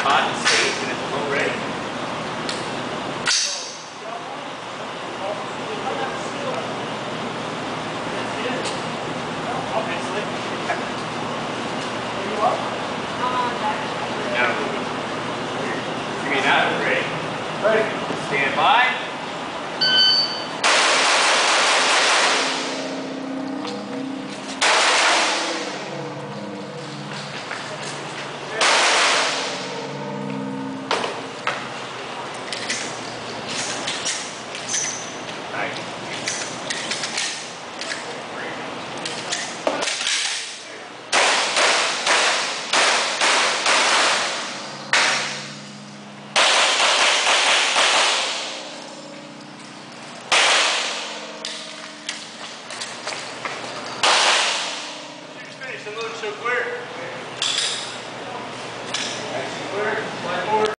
hot and safe and it's all ready. No. You mean that? Ready? Ready.